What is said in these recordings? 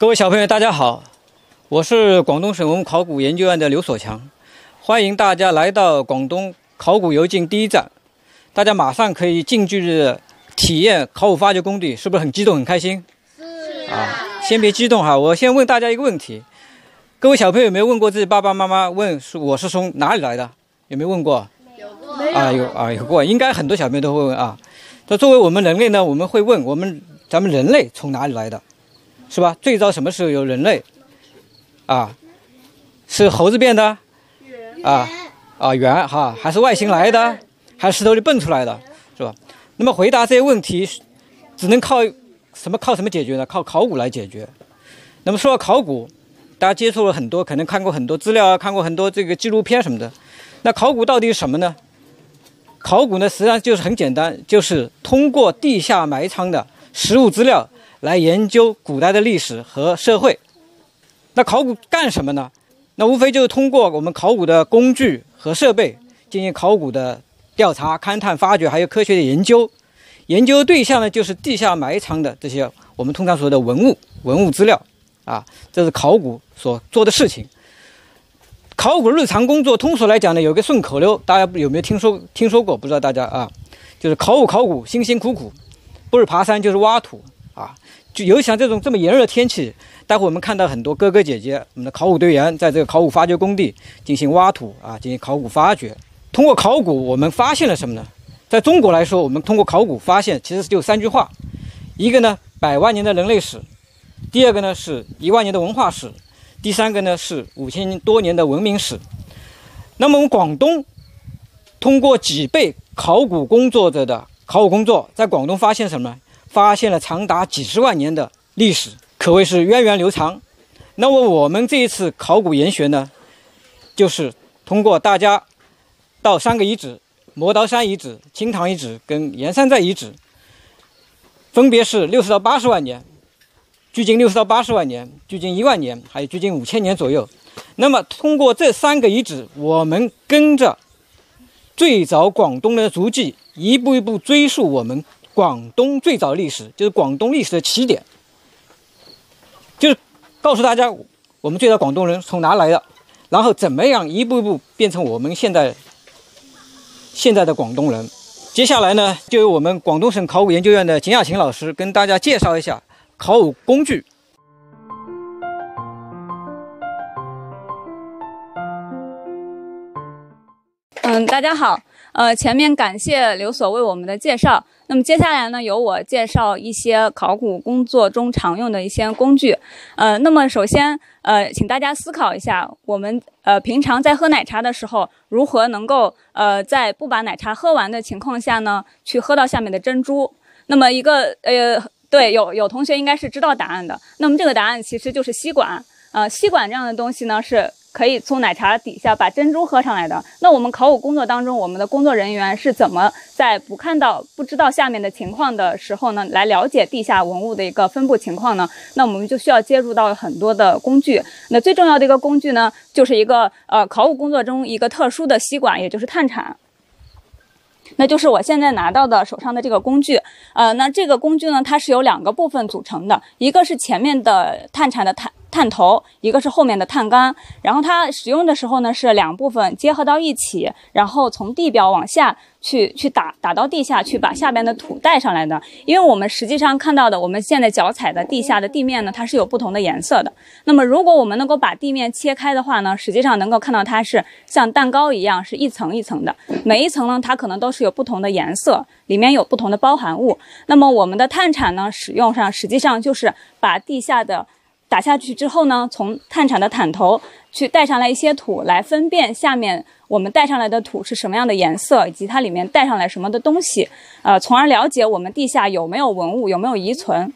各位小朋友，大家好，我是广东省文物考古研究院的刘所强，欢迎大家来到广东考古游径第一站。大家马上可以近距离的体验考古发掘工地，是不是很激动、很开心？是啊。先别激动哈，我先问大家一个问题：各位小朋友有没有问过自己爸爸妈妈，问我是从哪里来的？有没有问过？ 有过。 有过，应该很多小朋友都会问啊。那作为我们人类呢，我们会问咱们人类从哪里来的？是吧？最早什么时候有人类？是猴子变的？圆哈，还是外星来的？还是石头里蹦出来的？是吧？那么回答这些问题，只能靠什么解决呢？靠考古来解决。那么说到考古，大家接触了很多，可能看过很多资料啊，看过很多这个纪录片什么的。那考古到底是什么呢？考古呢，实际上就是很简单，就是通过地下埋藏的实物资料来研究古代的历史和社会。那考古干什么呢？那无非就是通过我们考古的工具和设备进行考古的调查、勘探、发掘，还有科学的研究。研究对象呢，就是地下埋藏的这些我们通常说的文物资料啊，这是考古所做的事情。考古日常工作，通俗来讲呢，有个顺口溜，大家有没有听说过？不知道大家啊，就是考古，辛辛苦苦，不是爬山就是挖土啊。就尤其像这么炎热的天气，待会我们看到很多哥哥姐姐，我们的考古队员在这个考古发掘工地进行挖土啊，进行考古发掘。通过考古，我们发现了什么呢？在中国来说，我们通过考古发现，其实就3句话：一个呢，100万年的人类史；第二个呢是1万年的文化史；第三个呢是5000多年的文明史。那么我们广东通过几辈考古工作者的考古工作，在广东发现什么呢？发现了长达几十万年的历史，可谓是源远流长。那么我们这一次考古研学呢，就是通过大家到3个遗址：磨刀山遗址、青塘遗址跟盐山寨遗址，分别是60到80万年，距今60到80万年，距今1万年，还有距今5000年左右。那么通过这3个遗址，我们跟着最早广东的足迹，一步一步追溯我们广东最早历史，就是广东历史的起点，就是告诉大家我们最早广东人从哪来的，然后怎么样一步一步变成我们现在的广东人。接下来呢，就由我们广东省考古研究院的景亚琴老师跟大家介绍一下考古工具。 大家好，前面感谢刘所为我们的介绍。那么接下来呢，由我介绍一些考古工作中常用的一些工具。那么首先，请大家思考一下，我们平常在喝奶茶的时候，如何能够在不把奶茶喝完的情况下呢，去喝到下面的珍珠？那么对，有同学应该是知道答案的。那么这个答案其实就是吸管。吸管这样的东西呢，是可以从奶茶底下把珍珠喝上来的。那我们考古工作当中，我们的工作人员是怎么在不知道下面的情况的时候呢，来了解地下文物的一个分布情况呢？那我们就需要接触到很多的工具。那最重要的一个工具呢，就是一个考古工作中一个特殊的吸管，也就是探铲。那就是我现在拿到的手上的这个工具。那这个工具呢，它是由2个部分组成的，一个是前面的探铲的探头，一个是后面的探杆。然后它使用的时候呢，是2部分结合到一起，然后从地表往下去打到地下，去把下边的土带上来的。因为我们实际上看到的，我们现在脚踩的地下的地面呢，它是有不同的颜色的。那么如果我们能够把地面切开的话呢，实际上能够看到它是像蛋糕一样，是一层一层的。每一层呢，它可能都是有不同的颜色，里面有不同的包含物。那么我们的探铲呢，使用上实际上就是把地下的打下去之后呢，从探铲的探头去带上来一些土，来分辨下面我们带上来的土是什么样的颜色，以及它里面带上来什么的东西，从而了解我们地下有没有文物，有没有遗存。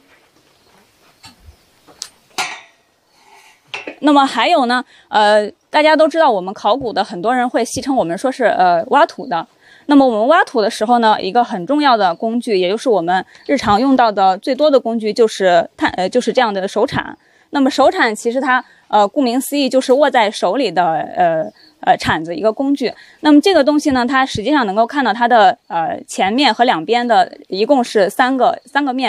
那么还有呢，大家都知道我们考古的很多人会戏称我们说是挖土的。那么我们挖土的时候呢，一个很重要的工具，也就是我们日常用到的最多的工具，就是这样的手铲。那么手铲其实它顾名思义就是握在手里的铲子一个工具。那么这个东西呢，它实际上能够看到它的前面和两边的一共是三个面，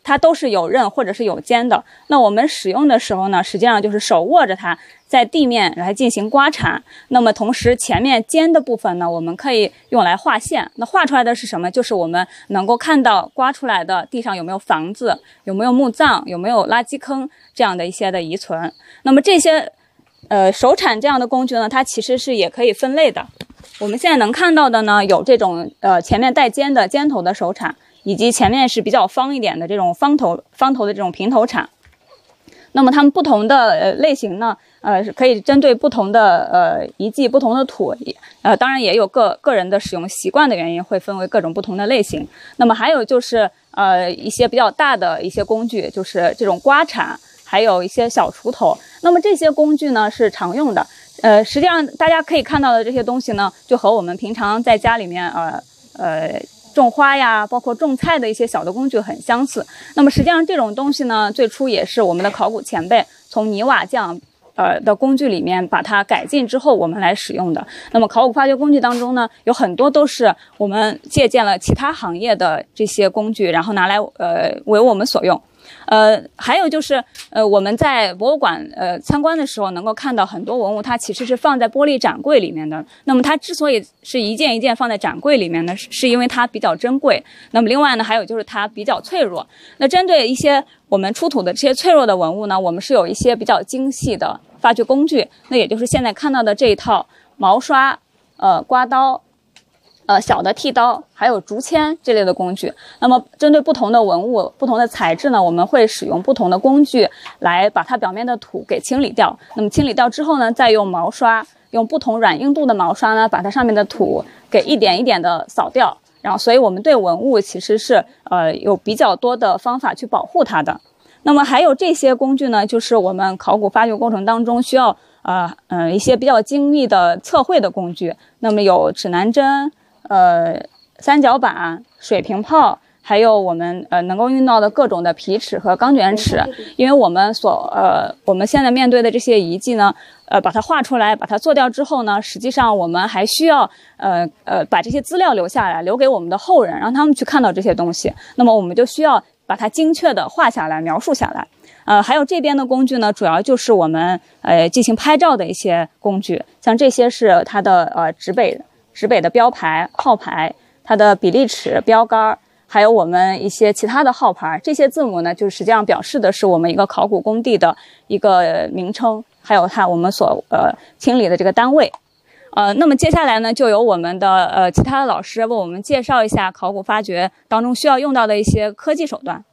它都是有刃或者是有尖的。那我们使用的时候呢，实际上就是手握着它，在地面来进行刮铲。那么同时前面尖的部分呢，我们可以用来画线。那画出来的是什么？就是我们能够看到刮出来的地上有没有房子，有没有墓葬，有没有垃圾坑这样的一些的遗存。那么这些手铲这样的工具呢，它其实是也可以分类的。我们现在能看到的呢，有这种前面带尖的尖头的手铲，以及前面是比较方一点的这种方头的这种平头铲。那么它们不同的类型呢，可以针对不同的遗迹、不同的土，当然也有个人的使用习惯的原因，会分为各种不同的类型。那么还有就是一些比较大的一些工具，就是这种刮铲，还有一些小锄头。那么这些工具呢是常用的。实际上大家可以看到的这些东西呢，就和我们平常在家里面种花呀，包括种菜的一些小的工具很相似。那么实际上这种东西呢，最初也是我们的考古前辈从泥瓦匠的工具里面把它改进之后我们来使用的。那么考古发掘工具当中呢，有很多都是我们借鉴了其他行业的这些工具，然后拿来为我们所用。还有就是我们在博物馆参观的时候能够看到很多文物，它其实是放在玻璃展柜里面的。那么它之所以是一件一件放在展柜里面呢，是因为它比较珍贵。那么另外呢，还有就是它比较脆弱。那针对一些我们出土的这些脆弱的文物呢，我们是有一些比较精细的发掘工具，那也就是现在看到的这一套毛刷、刮刀、小的剃刀，还有竹签这类的工具。那么针对不同的文物、不同的材质呢，我们会使用不同的工具来把它表面的土给清理掉。那么清理掉之后呢，再用毛刷，用不同软硬度的毛刷呢，把它上面的土给一点一点的扫掉。然后，所以我们对文物其实是有比较多的方法去保护它的。那么还有这些工具呢，就是我们考古发掘过程当中需要一些比较精密的测绘的工具。那么有指南针、三角板、水平炮，还有我们能够用到的各种的皮尺和钢卷尺。因为我们现在面对的这些遗迹呢，把它画出来，把它做掉之后呢，实际上我们还需要把这些资料留下来，留给我们的后人，让他们去看到这些东西。那么我们就需要把它精确的画下来，描述下来。还有这边的工具呢，主要就是我们进行拍照的一些工具，像这些是它的指北的标牌、号牌，它的比例尺、标杆，还有我们一些其他的号牌。这些字母呢，就实际上表示的是我们一个考古工地的一个名称，还有我们所清理的这个单位。那么接下来呢，就由我们的其他的老师为我们介绍一下考古发掘当中需要用到的一些科技手段。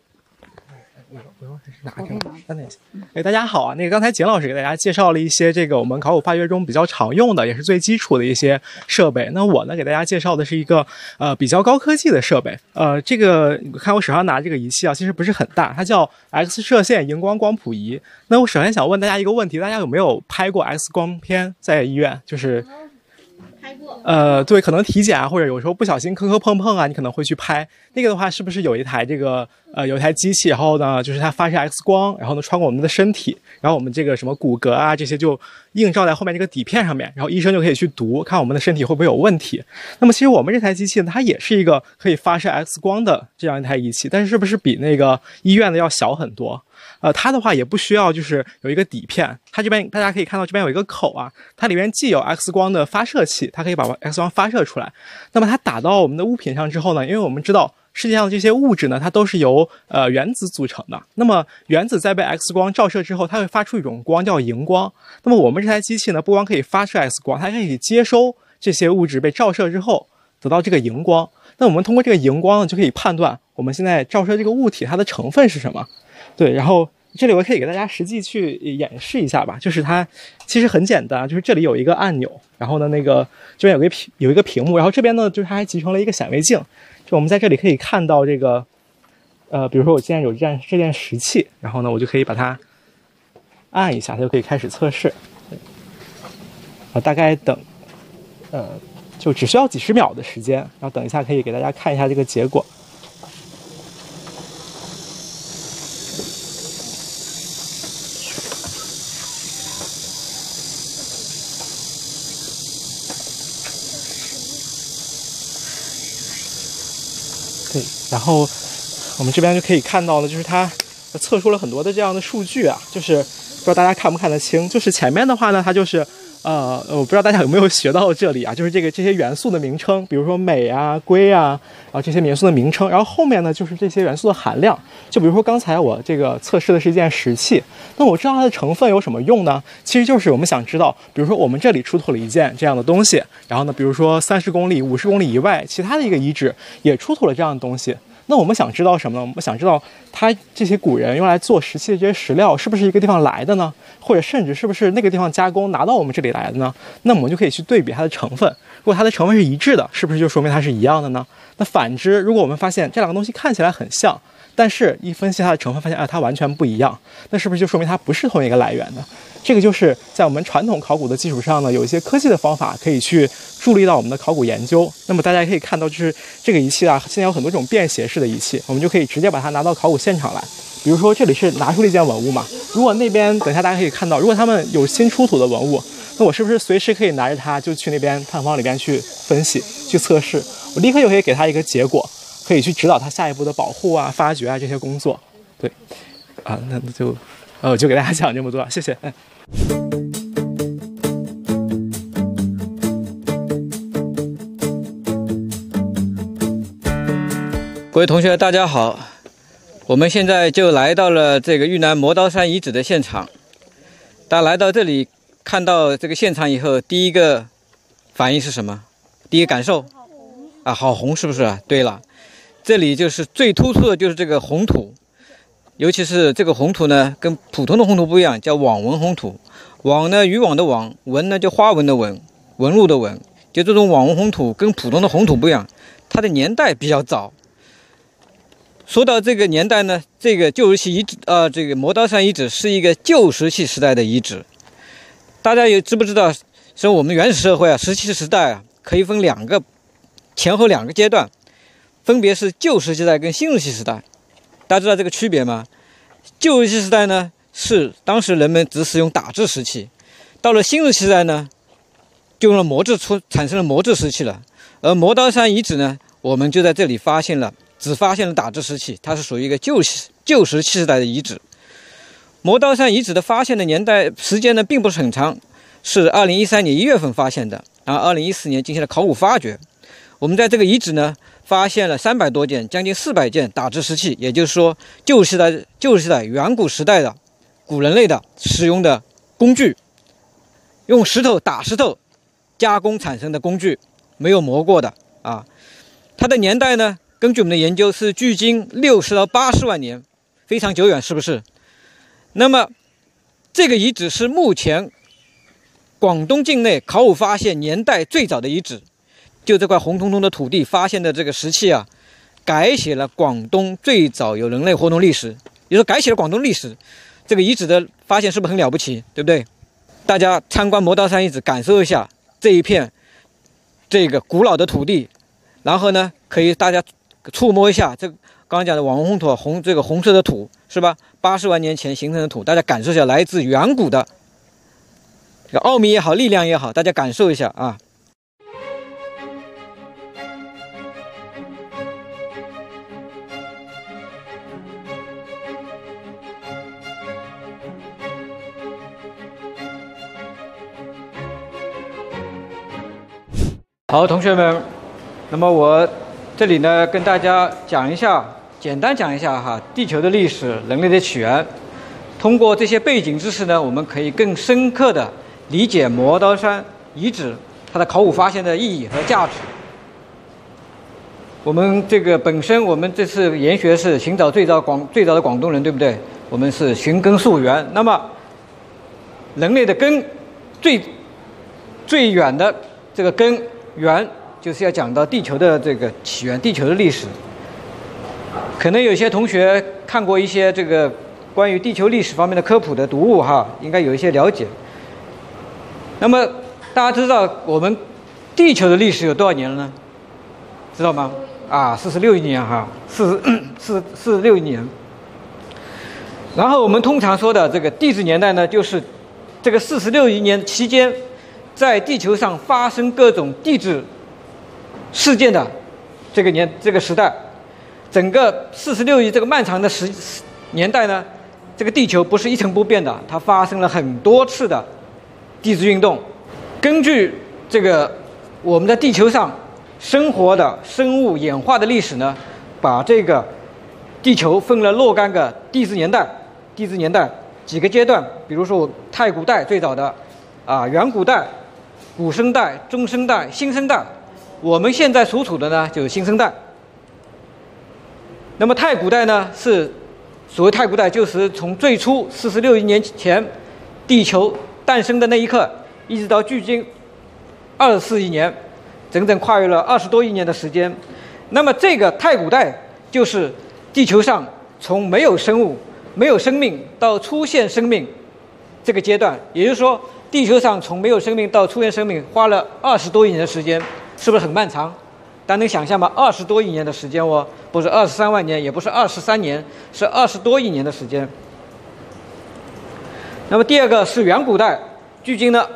大家好啊！刚才简老师给大家介绍了一些我们考古发掘中比较常用的，也是最基础的一些设备。那我呢给大家介绍的是一个比较高科技的设备。这个看我手上拿这个仪器啊，其实不是很大，它叫 X 射线荧光光谱仪。那我首先想问大家一个问题，大家有没有拍过 X 光片在医院？就是对，可能体检啊，或者有时候不小心磕磕碰碰啊，你可能会去拍。那个的话，是不是有一台有一台机器，然后呢，就是它发射 X 光，然后呢穿过我们的身体，然后我们这个什么骨骼啊这些就映照在后面这个底片上面，然后医生就可以去读，看我们的身体会不会有问题。那么其实我们这台机器呢，它也是一个可以发射 X 光的这样一台仪器，但是是不是比那个医院的要小很多？它的话也不需要就是有一个底片，它这边大家可以看到这边有一个口啊，它里面既有 X 光的发射器，它可以把 X 光发射出来。那么它打到我们的物品上之后呢，因为我们知道世界上的这些物质呢，它都是由原子组成的。那么原子在被 X 光照射之后，它会发出一种光叫荧光。那么我们这台机器呢，不光可以发射 X 光，它还可以接收这些物质被照射之后得到这个荧光。那我们通过这个荧光呢，就可以判断我们现在照射这个物体它的成分是什么。对，然后这里我可以给大家实际去演示一下吧，就是它其实很简单，就是这里有一个按钮，然后呢这边有一个屏幕，然后这边呢就是它还集成了一个显微镜，就我们在这里可以看到这个比如说我现在有这件石器，然后呢我就可以把它按一下，它就可以开始测试。大概等就只需要几十秒的时间，然后等一下可以给大家看一下这个结果。对，然后我们这边就可以看到呢，就是它测出了很多的这样的数据啊，就是不知道大家看不看得清。就是前面的话呢，它就是我不知道大家有没有学到这里啊，就是这些元素的名称，比如说镁啊、硅啊，这些元素的名称。然后后面呢，就是这些元素的含量。就比如说刚才我这个测试的是一件石器，那我知道它的成分有什么用呢？其实就是我们想知道，比如说我们这里出土了一件这样的东西，然后呢，比如说30公里、50公里以外，其他的一个遗址也出土了这样的东西。那我们想知道什么呢？我们想知道它这些古人用来做石器的这些石料是不是一个地方来的呢？或者甚至是不是那个地方加工拿到我们这里来的呢？那我们就可以去对比它的成分。如果它的成分是一致的，是不是就说明它是一样的呢？那反之，如果我们发现这两个东西看起来很像，但是一分析它的成分发现它完全不一样，那是不是就说明它不是同一个来源的？这个就是在我们传统考古的基础上呢，有一些科技的方法可以去助力到我们的考古研究。那么大家可以看到，就是这个仪器啊，现在有很多种便携式的仪器，我们就可以直接把它拿到考古现场来。比如说这里是拿出了一件文物嘛，如果那边等一下大家可以看到，如果他们有新出土的文物，那我是不是随时可以拿着它就去那边探访里边去分析、去测试？我立刻就可以给它一个结果，可以去指导它下一步的保护啊、发掘啊这些工作。对，那就我就给大家讲这么多，谢谢。 各位同学，大家好，我们现在就来到了这个豫南磨刀山遗址的现场。大家来到这里，看到这个现场以后，第一个反应是什么？第一个感受啊，好红，是不是啊？对了，这里就是最突出的就是这个红土，尤其是这个红土呢，跟普通的红土不一样，叫网纹红土。网呢，渔网的网；纹呢，就花纹的纹，纹路的纹。就这种网纹红土跟普通的红土不一样，它的年代比较早。说到这个年代呢，这个旧石器遗址这个磨刀山遗址是一个旧石器时代的遗址。大家也知不知道，说我们原始社会啊，石器时代啊，可以分前后两个阶段，分别是旧石器时代跟新石器时代。大家知道这个区别吗？旧石器时代呢，是当时人们只使用打制石器，到了新石器时代呢，就用了产生了磨制石器了。而磨刀山遗址呢，我们就在这里只发现了打制石器，它是属于一个旧石器时代的遗址。磨刀山遗址的发现的时间呢，并不是很长，是2013年1月份发现的，然后2014年进行了考古发掘。我们在这个遗址呢，发现了300多件，将近400件打制石器，也就是说旧石器时代远古时代的古人类的使用的工具，用石头打石头加工产生的工具，没有磨过的啊。它的年代呢，根据我们的研究是距今60到80万年，非常久远，是不是？那么这个遗址是目前广东境内考古发现年代最早的遗址。就这块红彤彤的土地发现的这个石器啊，改写了广东最早有人类活动历史，也就是改写了广东历史。这个遗址的发现是不是很了不起，对不对？大家参观磨刀山遗址，感受一下这一片这个古老的土地，然后呢，可以大家触摸一下这个刚刚讲的网纹红土，这个红色的土是吧？80万年前形成的土，大家感受一下来自远古的这个奥秘也好，力量也好，大家感受一下啊。好，同学们，那么我这里呢跟大家简单讲一下哈，地球的历史、人类的起源。通过这些背景知识呢，我们可以更深刻的理解磨刀山遗址它的考古发现的意义和价值。我们这次研学是寻找最早的广东人，对不对？我们是寻根溯源。那么人类的根最远的这个根源，就是要讲到地球的这个起源，地球的历史。可能有些同学看过一些这个关于地球历史方面的科普的读物哈，应该有一些了解。那么大家知道我们地球的历史有多少年了呢？知道吗？46亿年哈，46亿年。然后我们通常说的这个地质年代呢，就是这个46亿年期间，在地球上发生各种地质事件的这个时代。 整个46亿这个漫长的年代呢，这个地球不是一成不变的，它发生了很多次的地质运动。根据这个我们在地球上生活的生物演化的历史呢，把这个地球分了若干个地质年代几个阶段，比如说太古代最早的远古代、古生代、中生代、新生代。我们现在所处的呢就是新生代。那么太古代呢，是所谓太古代，就是从最初46亿年前地球诞生的那一刻，一直到距今24亿年，整整跨越了20多亿年的时间。那么这个太古代就是地球上从没有生物、没有生命到出现生命这个阶段，也就是说，地球上从没有生命到出现生命花了20多亿年的时间，是不是很漫长？大家能想象吗？20多亿年的时间哦，不是23万年，也不是23年，是20多亿年的时间。那么第二个是远古代，距今呢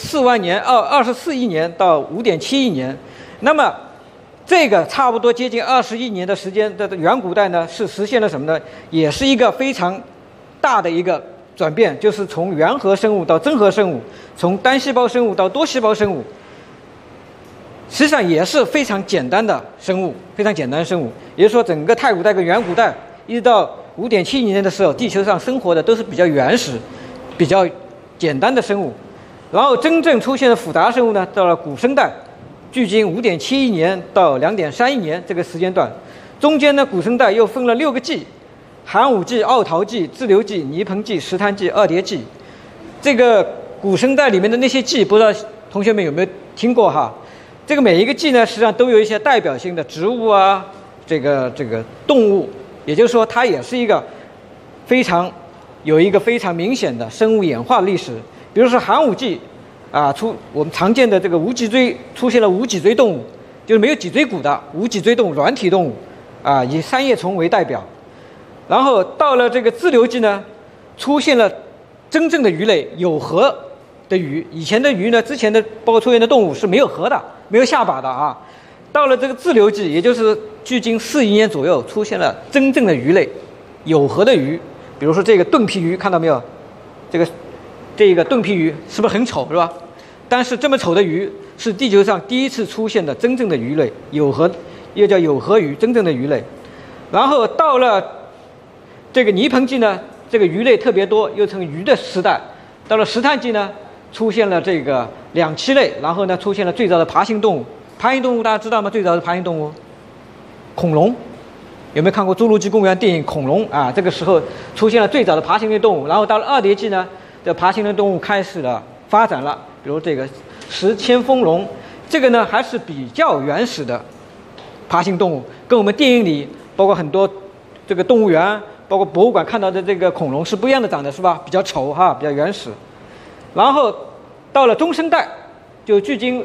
24亿年到5.7亿年。那么这个差不多接近20亿年的时间的远古代呢，是实现了什么呢？也是一个非常大的一个转变，就是从原核生物到真核生物，从单细胞生物到多细胞生物。实际上也是非常简单的生物，非常简单的生物。也就是说，整个太古代跟远古代，一直到5.7亿年的时候，地球上生活的都是比较原始、比较简单的生物。然后真正出现的复杂生物呢，到了古生代，距今5.7亿年到2.3亿年这个时间段。中间呢，古生代又分了6个纪：寒武纪、奥陶纪、自流纪、泥盆纪、石炭纪、二叠纪。这个古生代里面的那些纪，不知道同学们有没有听过哈？这个每一个纪呢，实际上都有一些代表性的植物啊，这个动物，也就是说，它也是一个有一个非常明显的生物演化历史。比如说寒武纪我们常见的这个无脊椎出现了无脊椎动物，就是没有脊椎骨的无脊椎动物，软体动物以三叶虫为代表。然后到了这个自流纪呢，出现了真正的鱼类，有核的鱼。以前的鱼呢，之前的包括出现的动物是没有核的，没有下巴的啊。到了这个自流纪，也就是距今4亿年左右，出现了真正的鱼类，有核的鱼。比如说这个盾皮鱼，看到没有？这个盾皮鱼是不是很丑，是吧？但是这么丑的鱼是地球上第一次出现的真正的鱼类，有核，又叫有核鱼，真正的鱼类。然后到了这个泥盆纪呢，这个鱼类特别多，又称鱼的时代。到了石炭纪呢，出现了这个两栖类，然后呢出现了最早的爬行动物。爬行动物大家知道吗？最早的爬行动物，恐龙。有没有看过《侏罗纪公园》电影？恐龙啊，这个时候出现了最早的爬行类动物。然后到了二叠纪呢，这爬行类动物开始了发展了，比如这个石千峰龙，这个呢还是比较原始的爬行动物，跟我们电影里包括很多这个动物园，包括博物馆看到的这个恐龙是不一样的长得，是吧？比较丑哈，比较原始。然后到了中生代，就距今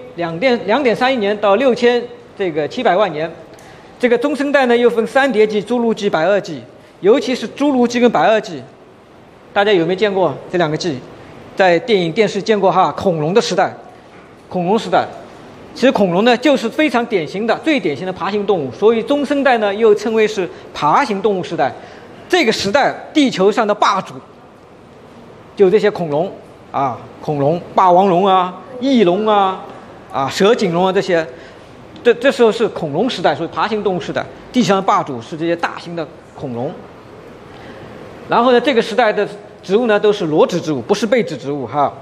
2.3亿年到6700万年。这个中生代呢又分三叠纪、侏儒纪、白垩纪，尤其是侏儒纪跟白垩纪，大家有没有见过这两个纪？在电影、电视见过哈？恐龙的时代，恐龙时代。其实恐龙呢就是非常典型的、最典型的爬行动物，所以中生代呢又称为是爬行动物时代。这个时代，地球上的霸主就这些恐龙啊，恐龙、霸王龙啊、翼龙啊、蛇颈龙啊这些。这时候是恐龙时代，所以爬行动物时代，地球上的霸主是这些大型的恐龙。然后呢，这个时代的植物呢都是裸子植物，不是被子植物哈。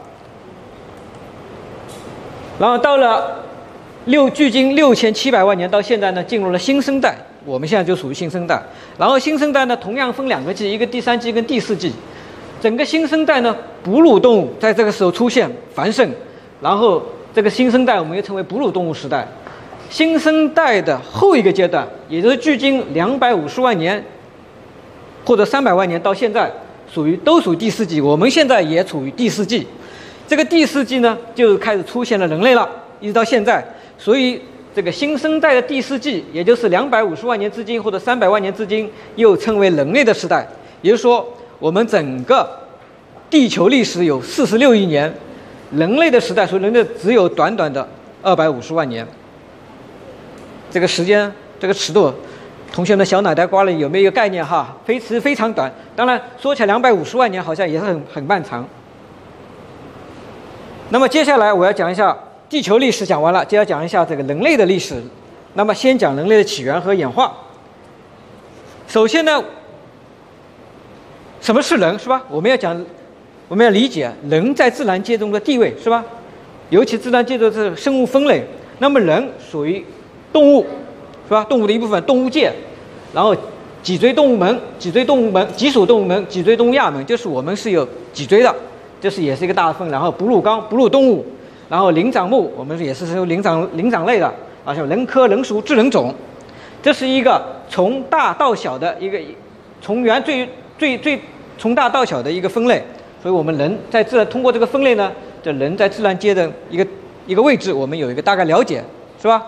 然后到了距今6700万年到现在呢，进入了新生代，我们现在就属于新生代。然后新生代呢，同样分两个纪，一个第3纪跟第4纪。整个新生代呢，哺乳动物在这个时候出现繁盛，然后这个新生代我们又称为哺乳动物时代。新生代的后一个阶段，也就是距今250万年或者300万年到现在，都属于第4纪。我们现在也处于第4纪。这个第4纪呢，就开始出现了人类了，一直到现在。所以这个新生代的第4纪，也就是250万年至今或者300万年至今，又称为人类的时代。也就是说，我们整个地球历史有46亿年，人类的时代，所以人类只有短短的250万年。这个时间，这个尺度同学们的小脑袋瓜里有没有一个概念哈？非常短，当然说起来250万年好像也是很漫长。那么接下来我要讲一下地球历史，讲完了，接着讲一下这个人类的历史。那么先讲人类的起源和演化。首先呢，什么是人，是吧？我们要理解人在自然界中的地位，是吧？尤其自然界的这个生物分类。那么人属于动物，是吧？动物的一部分，动物界。然后脊椎动物门、脊属动物门、脊椎动物亚门，就是我们是有脊椎的，这是也是一个大分。然后哺乳纲、哺乳动物，然后灵长目，我们也是有灵长类的，啊，像人科、人属、智人种，这是一个从大到小的一个，从原最从大到小的一个分类。所以我们人在通过这个分类呢，这人在自然界的一个位置，我们有一个大概了解，是吧？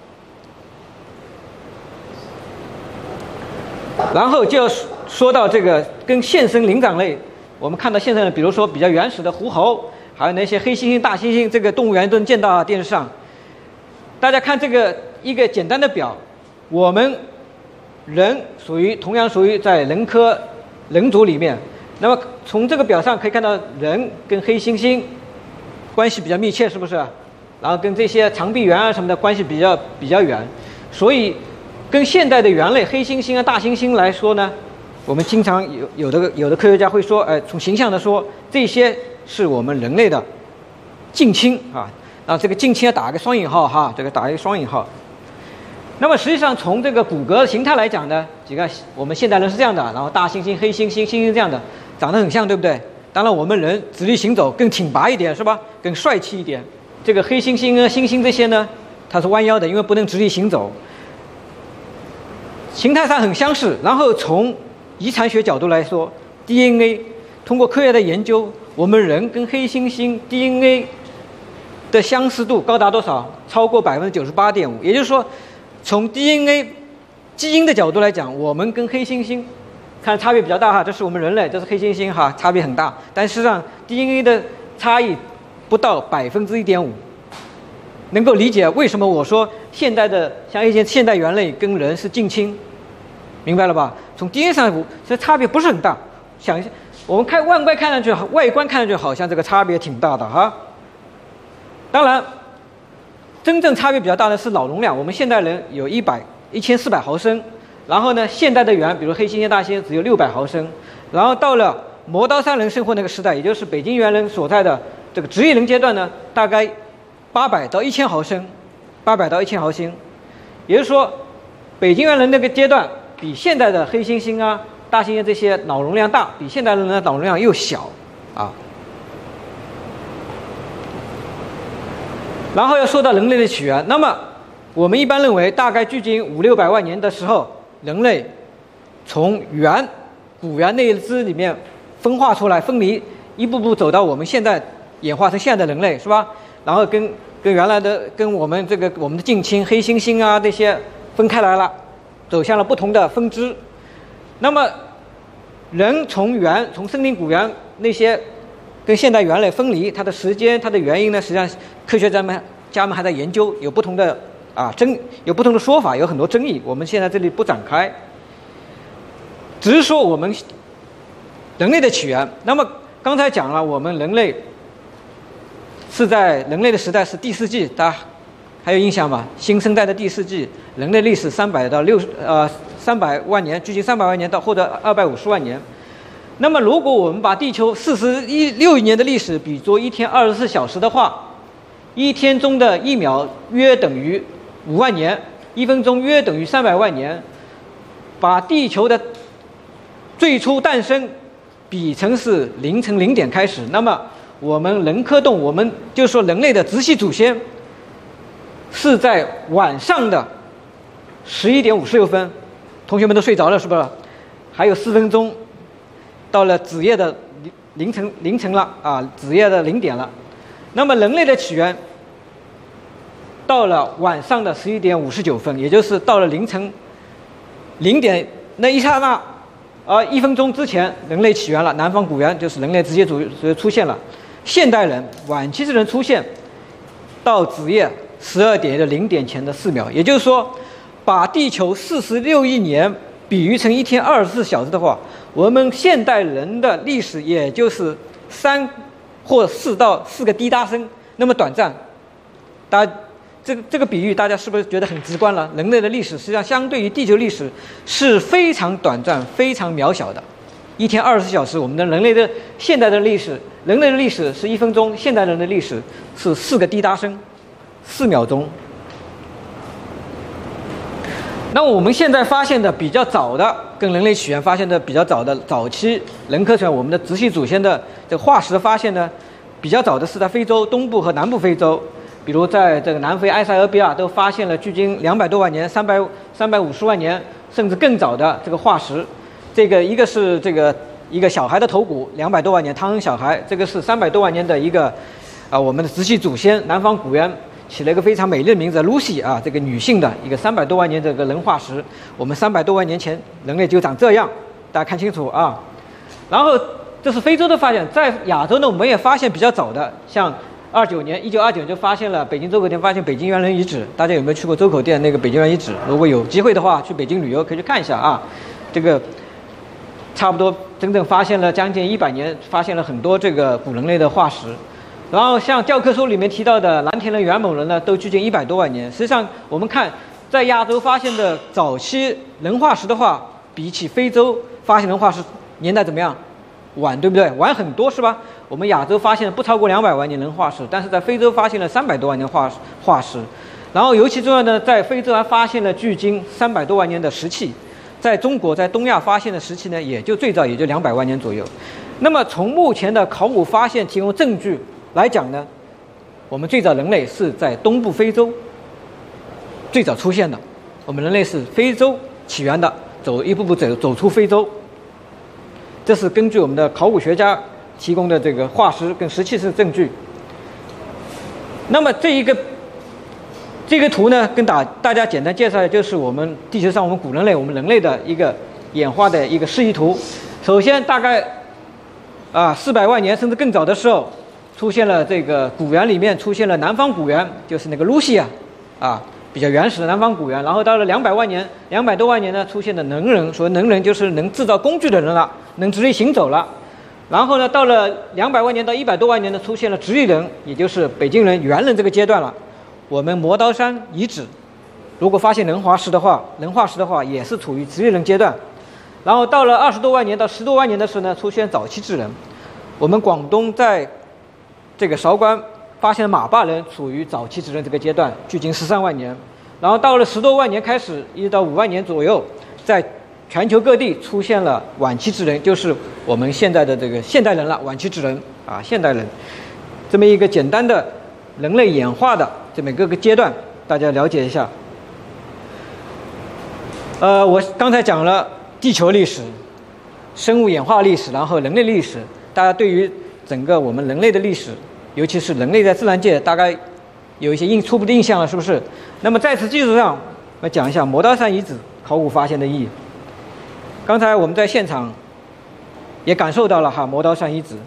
然后就要说到这个跟现生灵长类，我们看到现生的，比如说比较原始的狐猴，还有那些黑猩猩、大猩猩，这个动物园都能见到啊，电视上。大家看这个一个简单的表，我们人同样属于在人科人族里面。那么从这个表上可以看到，人跟黑猩猩关系比较密切，是不是？然后跟这些长臂猿啊什么的关系比较远，所以跟现代的猿类黑猩猩啊、大猩猩来说呢，我们经常有的科学家会说，从形象的说，这些是我们人类的近亲啊。啊，这个近亲要打个双引号哈，这个打一个双引号。那么实际上从这个骨骼形态来讲呢，几个我们现代人是这样的，然后大猩猩、黑猩猩、猩猩这样的，长得很像，对不对？当然我们人直立行走更挺拔一点，是吧？更帅气一点。这个黑猩猩啊、猩猩这些呢，它是弯腰的，因为不能直立行走。形态上很相似。然后从遗传学角度来说 ，DNA 通过科学的研究，我们人跟黑猩猩 DNA 的相似度高达多少？超过98.5%。也就是说，从 DNA 基因的角度来讲，我们跟黑猩猩看差别比较大哈，这是我们人类，这是黑猩猩哈，差别很大。但事实上 DNA 的差异不到1.5%，能够理解为什么我说现代的像一些现代猿类跟人是近亲，明白了吧？从 DNA 上这差别不是很大。想一下，我们外观看上去好像这个差别挺大的哈。当然，真正差别比较大的是脑容量。我们现代人有1400毫升，然后呢，现代的猿，比如黑猩猩、大猩猩，只有600毫升。然后到了磨刀山人生活那个时代，也就是北京猿人所在的这个职业人阶段呢，大概800到1000毫升，800到1000毫升。也就是说，北京猿人那个阶段比现代的黑猩猩啊、大猩猩这些脑容量大，比现代人的脑容量又小啊。然后要说到人类的起源，那么我们一般认为，大概距今500-600万年的时候，人类从古猿内支里面分化出来、分离，一步步走到我们现在演化成现在的人类，是吧？然后跟原来的我们的近亲黑猩猩啊这些分开来了，走向了不同的分支。那么人从森林古猿那些跟现代猿类分离，它的时间、它的原因呢，实际上科学家们还在研究，有不同的说法，有很多争议，我们现在这里不展开。只是说我们人类的起源。那么刚才讲了，我们人类是在人类的时代是第4纪，大家还有印象吧？新生代的第4纪，人类历史300万年，距今300万年到或者250万年。那么如果我们把地球46亿年的历史比作一天24小时的话，一天中的1秒约等于5万年，1分钟约等于300万年。把地球的最初诞生比成是凌晨0点开始，那么我们人科动物，我们就说人类的直系祖先是在晚上的11点56分，同学们都睡着了是不是？还有4分钟到了子夜的凌晨了啊，子夜的0点了。那么人类的起源到了晚上的11点59分，也就是到了凌晨0点那一刹那，1分钟之前人类起源了，南方古猿就是人类直接出现了。现代人晚期之人出现到子夜12点的0点前的4秒，也就是说， 把地球46亿年比喻成一天24小时的话，我们现代人的历史也就是3或4到4个滴答声那么短暂。大家这个比喻大家是不是觉得很直观了？人类的历史实际上相对于地球历史是非常短暂、非常渺小的。一天24小时，我们的人类的现代的历史，人类的历史是1分钟，现代人的历史是4个滴答声，4秒钟。那我们现在发现的比较早的，跟人类起源发现的比较早的早期人科学，我们的直系祖先的这个化石的发现呢，比较早的是在非洲东部和南部非洲，比如在这个南非埃塞俄比亚都发现了距今200多万年、350万年甚至更早的这个化石。这个一个是一个小孩的头骨，200多万年汤恩小孩，这个是300多万年的一个我们的直系祖先南方古猿。起了一个非常美丽的名字 Lucy 啊，这个女性的一个300多万年的这个人化石，我们300多万年前人类就长这样，大家看清楚啊。然后这是非洲的发现，在亚洲呢，我们也发现比较早的，像1929年就发现了北京周口店发现北京猿人遗址，大家有没有去过周口店那个北京猿遗址？如果有机会的话，去北京旅游可以去看一下啊。这个差不多整整发现了将近100年，发现了很多这个古人类的化石。然后像教科书里面提到的蓝田人、元谋人呢，都距今100多万年。实际上，我们看在亚洲发现的早期人化石的话，比起非洲发现人化石年代怎么样？晚，对不对？晚很多是吧？我们亚洲发现不超过200万年人化石，但是在非洲发现了300多万年化石。然后尤其重要的，在非洲还发现了距今300多万年的石器。在中国，在东亚发现的石器呢，也就最早也就200万年左右。那么从目前的考古发现提供证据来讲呢，我们最早人类是在东部非洲最早出现的，我们人类是非洲起源的，一步步走出非洲。这是根据我们的考古学家提供的这个化石跟石器是证据。那么这个图呢，跟大家简单介绍，就是我们地球上我们古人类，我们人类的一个演化的一个示意图。首先大概400万年甚至更早的时候，出现了这个古猿里面出现了南方古猿，就是那个露西比较原始的南方古猿。然后到了200多万年呢，出现了能人，所谓能人就是能制造工具的人了，能直立行走了。然后呢，到了200万年到100多万年呢，出现了直立人，也就是北京人、猿人这个阶段了。我们磨刀山遗址如果发现人化石的话，也是处于直立人阶段。然后到了20多万年到10多万年的时候呢，出现早期智人。我们广东在这个韶关发现马坝人，属于早期智人这个阶段，距今13万年。然后到了10多万年开始，一直到5万年左右，在全球各地出现了晚期智人，就是我们现在的这个现代人了，晚期智人现代人。这么一个简单的人类演化的这么各个阶段，大家了解一下。我刚才讲了地球历史、生物演化历史，然后人类历史，大家对于整个我们人类的历史，尤其是人类在自然界，大概有一些初步的印象了，是不是？那么在此基础上，我讲一下磨刀山遗址考古发现的意义。刚才我们在现场也感受到了磨刀山遗址。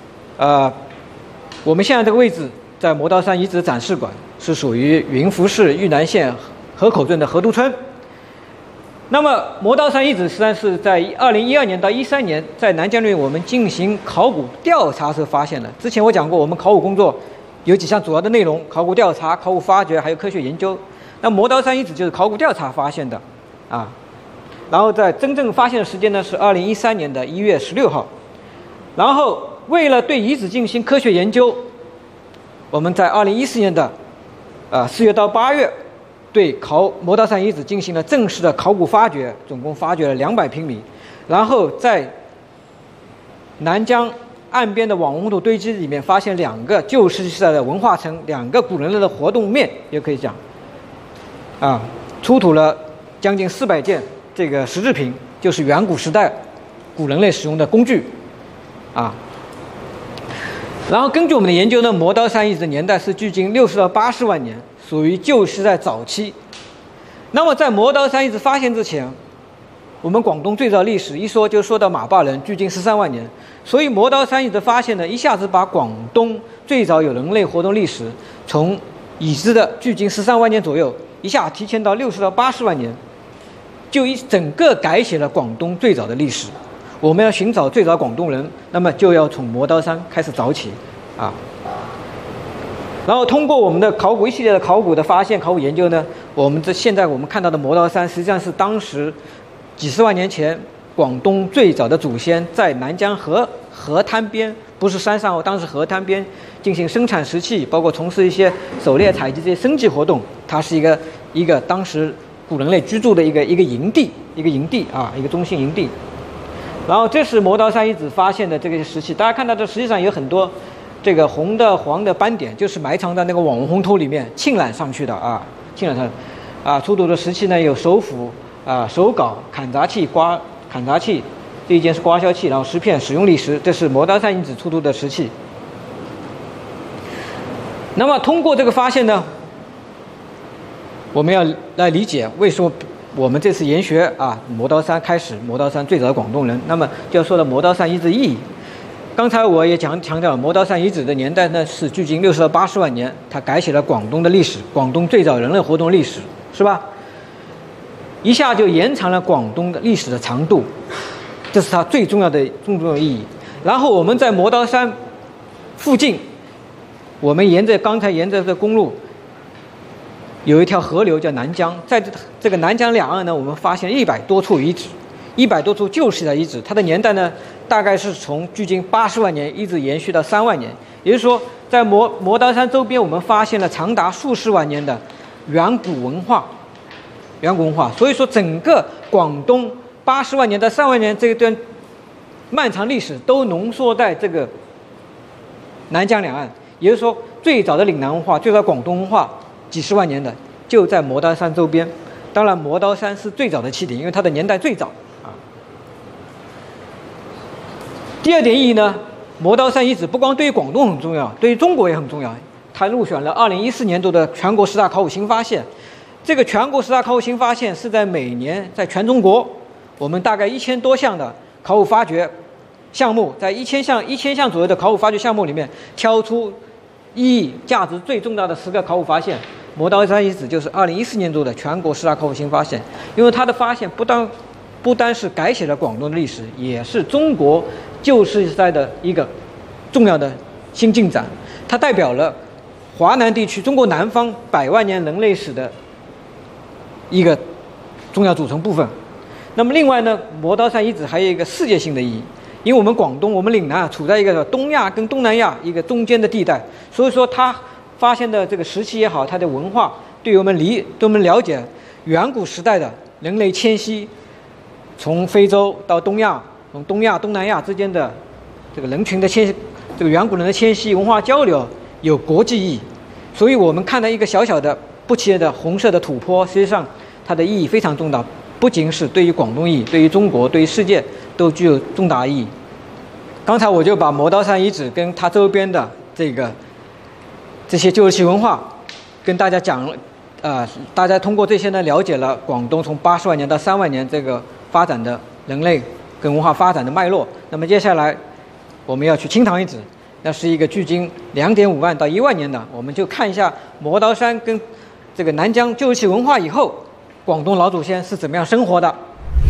我们现在这个位置在磨刀山遗址展示馆，是属于云浮市玉南县河口镇的河都村。那么磨刀山遗址实际上是在2012年到13年在南江陵我们进行考古调查时发现的。之前我讲过，我们考古工作有几项主要的内容：考古调查、考古发掘，还有科学研究。那磨刀山遗址就是考古调查发现的然后在真正发现的时间呢是2013年的1月16号。然后为了对遗址进行科学研究，我们在2014年的4月到8月，对磨刀山遗址进行了正式的考古发掘，总共发掘了200平米。然后在南江岸边的网红土堆积里面发现2个旧石器时代的文化层，2个古人类的活动面，也可以讲出土了将近400件这个石制品，就是远古时代古人类使用的工具然后根据我们的研究呢，磨刀山遗址的年代是距今60到80万年，属于旧石器在早期。那么在磨刀山遗址发现之前，我们广东最早历史一说就说到马坝人，距今13万年。所以磨刀山遗址发现呢，一下子把广东最早有人类活动历史从已知的距今13万年左右， 一下提前到60到80万年，就整个改写了广东最早的历史。我们要寻找最早广东人，那么就要从磨刀山开始找起啊。然后通过我们的考古一系列的考古的发现、考古研究呢，现在我们看到的磨刀山，实际上是当时几十万年前广东最早的祖先在南江河滩边，不是山上，当时河滩边进行生产石器，包括从事一些狩猎采集这些生计活动。它是一个当时古人类居住的一个营地，一个中心营地。然后这是磨刀山遗址发现的这个石器，大家看到这实际上有很多这个红的、黄的斑点，就是埋藏在那个网红头里面浸染上去的啊，出土的石器呢有手斧手镐、砍砸器、这一件是刮削器，然后石片、使用砾石，这是磨刀山遗址出土的石器。那么通过这个发现呢，我们要来理解为什么我们这次研学磨刀山开始，磨刀山最早的广东人，那么就要说到磨刀山遗址意义。刚才我也强调了，磨刀山遗址的年代呢是距今60到80万年，它改写了广东的历史，广东最早人类活动历史，是吧？一下就延长了广东的历史的长度，这是它最重要的意义。然后我们在磨刀山附近，我们刚才沿着这公路有一条河流叫南江，在这个南江两岸呢，我们发现100多处遗址，100多处旧石器遗址，它的年代呢大概是从距今80万年一直延续到3万年，也就是说，在磨刀山周边，我们发现了长达数十万年的远古文化。所以说，整个广东80万年到3万年这一段漫长历史都浓缩在这个南江两岸，也就是说，最早的岭南文化、最早广东文化几十万年的就在磨刀山周边。当然，磨刀山是最早的起点，因为它的年代最早啊。第二点意义呢，磨刀山遗址不光对于广东很重要，对于中国也很重要。它入选了2014年度的全国10大考古新发现。这个全国10大考古新发现是在每年在全中国，我们大概1000多项的考古发掘项目，在1000项左右的考古发掘项目里面，挑出意义价值最重大的10个考古发现。磨刀山遗址就是2014年度的全国10大考古新发现，因为它的发现不单是改写了广东的历史，也是中国旧石器时代的一个重要的新进展。它代表了华南地区中国南方100万年人类史的一个重要组成部分。那么另外呢，磨刀山遗址还有一个世界性的意义，因为我们广东、我们岭南处在一个东亚跟东南亚一个中间的地带，所以说它发现的这个石器也好，它的文化对我们了解远古时代的人类迁徙，从非洲到东亚，从东亚、东南亚之间的这个人群的迁徙，这个远古人的迁徙、文化交流有国际意义。所以我们看到一个小小的不起眼的红色的土坡，实际上它的意义非常重大，不仅是对于广东意义，对于中国、对于世界都具有重大意义。刚才我就把磨刀山遗址跟它周边的这些旧石器文化跟大家讲了，大家通过这些呢了解了广东从80万年到3万年这个发展的人类跟文化发展的脉络。那么接下来我们要去清塘遗址，那是一个距今2.5万到1万年的，我们就看一下磨刀山跟这个南疆旧石器文化以后，广东老祖先是怎么样生活的。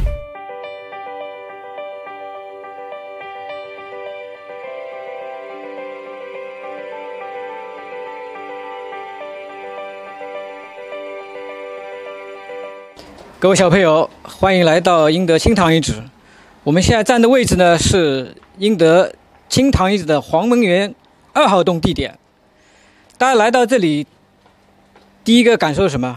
各位小朋友，欢迎来到英德清塘遗址。我们现在站的位置呢是英德清塘遗址的黄门园2号洞地点。大家来到这里，第一个感受是什么？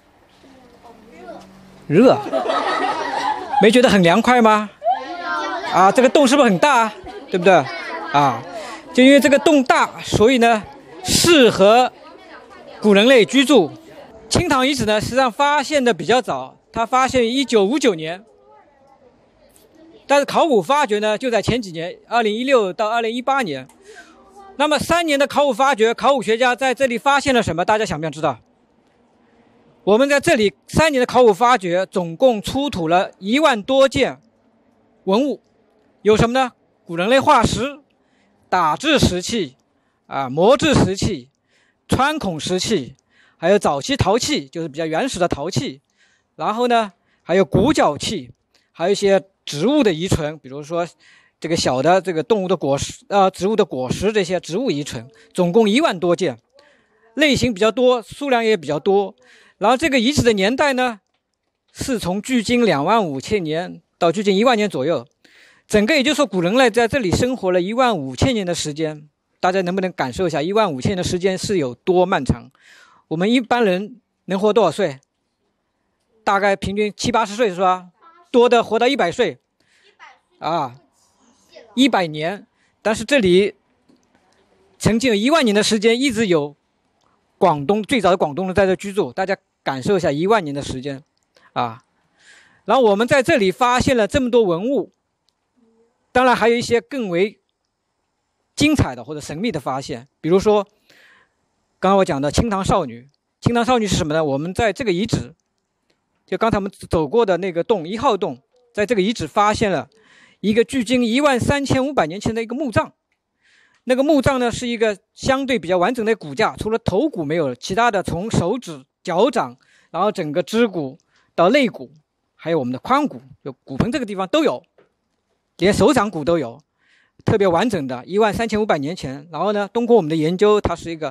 热。没觉得很凉快吗？这个洞是不是很大？对不对？就因为这个洞大，所以呢适合古人类居住。清塘遗址呢实际上发现的比较早，它发现1959年，但是考古发掘呢就在前几年，2016到2018年。那么3年的考古发掘，考古学家在这里发现了什么？大家想不想知道？我们在这里3年的考古发掘，总共出土了1万多件文物，有什么呢？古人类化石、打制石器、磨制石器、穿孔石器， 还有早期陶器，就是比较原始的陶器。然后呢，还有骨角器，还有一些植物的遗存，比如说这个小的这个动物的果实植物的果实，这些植物遗存，总共1万多件，类型比较多，数量也比较多。然后这个遗址的年代呢，是从距今25000年到距今1万年左右，整个也就是说古人类在这里生活了15000年的时间。大家能不能感受一下15000年的时间是有多漫长？我们一般人能活多少岁？大概平均70-80岁是吧？多的活到100岁啊，100年。但是这里曾经有1万年的时间，一直有最早的广东人在这居住。大家感受一下1万年的时间啊。然后我们在这里发现了这么多文物，当然还有一些更为精彩的或者神秘的发现，比如说刚刚我讲的清堂少女。清堂少女是什么呢？我们在这个遗址，就刚才我们走过的那个洞1号洞，在这个遗址发现了一个距今13500年前的一个墓葬。那个墓葬呢，是一个相对比较完整的骨架，除了头骨没有，其他的从手指、脚掌，然后整个肢骨到肋骨，还有我们的髋骨，有骨盆这个地方都有，连手掌骨都有，特别完整的13500年前。然后呢，通过我们的研究，它是一个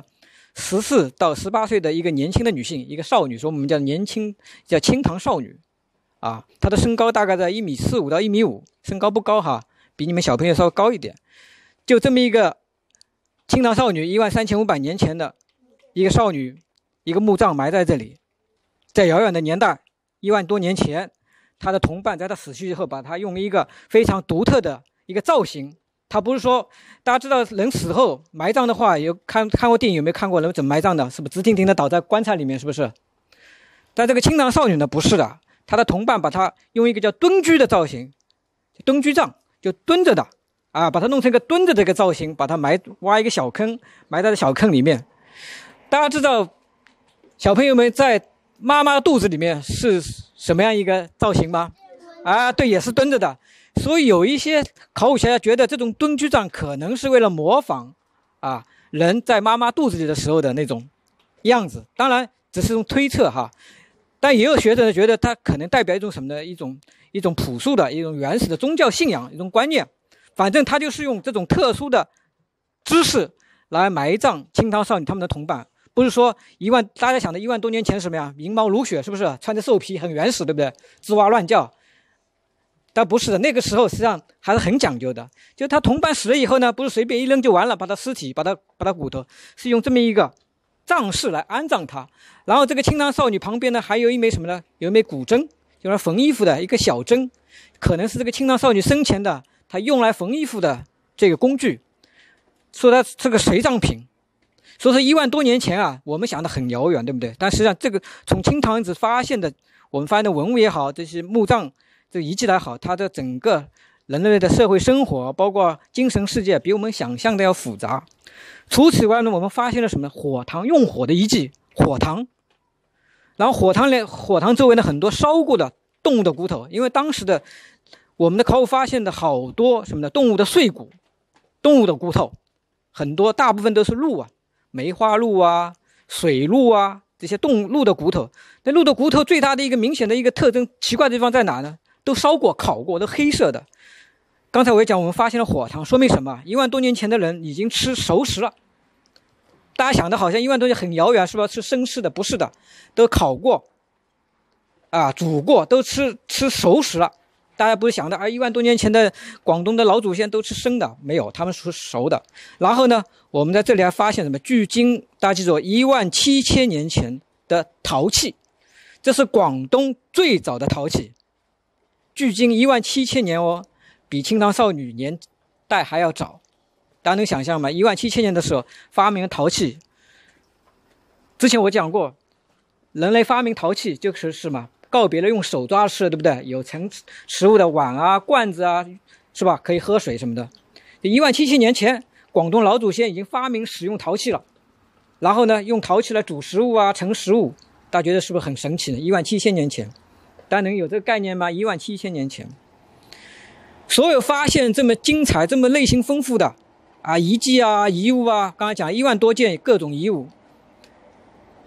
14到18岁的一个年轻的女性，一个少女，所以我们叫叫清堂少女啊。她的身高大概在1.45米到1.5米，身高不高哈，比你们小朋友稍微高一点。就这么一个清堂少女，13500年前的一个少女，一个墓葬埋在这里。在遥远的年代，1万多年前，她的同伴在她死去以后，把她用一个非常独特的一个造型。他不是说，大家知道人死后埋葬的话，有看过电影，有没有看过人怎么埋葬的？是不是直挺挺的倒在棺材里面？是不是？但这个清堂少女呢，不是的，她的同伴把她用一个叫蹲居的造型，蹲居葬，就蹲着的啊，把它弄成一个蹲着的一个造型，把它挖一个小坑，埋在小坑里面。大家知道小朋友们在妈妈肚子里面是什么样一个造型吗？啊，对，也是蹲着的。所以有一些考古学家觉得这种蹲居葬可能是为了模仿人在妈妈肚子里的时候的那种样子，当然只是一种推测哈。但也有学者觉得它可能代表一种什么呢？一种朴素的一种原始的宗教信仰，一种观念。反正他就是用这种特殊的姿势来埋葬清堂少女他们的同伴。不是说大家想的1万多年前什么呀？银毛如雪，是不是？穿着兽皮，很原始，对不对？吱哇乱叫。但不是的，那个时候实际上还是很讲究的。就他同伴死了以后呢，不是随便一扔就完了，把他尸体、把他骨头，是用这么一个葬式来安葬他。然后这个清堂少女旁边呢，还有一枚什么呢？有一枚骨针，就是缝衣服的一个小针，可能是这个清堂少女生前的她用来缝衣服的这个工具，说它是个随葬品。所以说1万多年前啊，我们想的很遥远，对不对？但实际上这个从清堂子我们发现的文物也好，这些墓葬这个遗迹来好，它的整个人类的社会生活，包括精神世界，比我们想象的要复杂。除此以外呢，我们发现了什么？火塘，用火的遗迹，火塘。然后火塘周围呢，很多烧过的动物的骨头，因为当时的我们的考古发现的好多什么呢？动物的碎骨，动物的骨头很多，大部分都是鹿啊，梅花鹿啊，水鹿啊，这些鹿的骨头。那鹿的骨头最大的一个明显的一个特征，奇怪的地方在哪呢？都烧过、烤过，都黑色的。刚才我也讲，我们发现了火塘，说明什么？1万多年前的人已经吃熟食了。大家想的好像1万多年很遥远，是吧？吃生吃的，不是的，都烤过，煮过，都吃熟食了。大家不是想的1万多年前的广东的老祖先都吃生的，没有，他们是熟的。然后呢，我们在这里还发现什么？距今大家记住，17000年前的陶器，这是广东最早的陶器。距今17000年哦，比清堂少女年代还要早。大家能想象吗？17000年的时候发明陶器。之前我讲过，人类发明陶器就是什么？告别了用手抓吃的，对不对？有盛食物的碗啊、罐子啊，是吧？可以喝水什么的。17000年前，广东老祖先已经发明使用陶器了。然后呢，用陶器来煮食物啊、盛食物，大家觉得是不是很神奇呢？17000年前。大家能有这个概念吗？17000年前，所有发现这么精彩、这么类型丰富的遗迹啊、遗物啊，刚才讲1万多件各种遗物，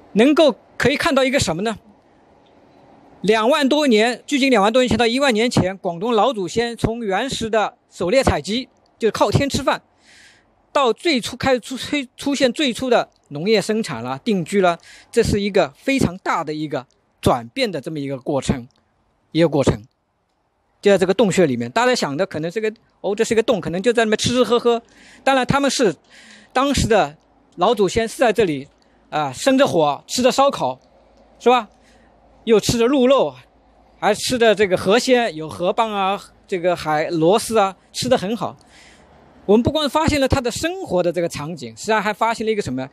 可以看到一个什么呢？2万多年，距今2万多年前到1万年前，广东老祖先从原始的狩猎采集，就是靠天吃饭，到最初开始出现最初的农业生产了、定居了，这是一个非常大的一个转变的这么一个过程，就在这个洞穴里面。大家想的可能这是一个洞，可能就在那边吃吃喝喝。当然他们是当时的老祖先是在这里生着火，吃着烧烤，是吧？又吃着鹿肉，还吃的这个河鲜，有河蚌啊，这个螺丝啊，吃得很好。我们不光发现了他的生活的这个场景，实际上还发现了一个什么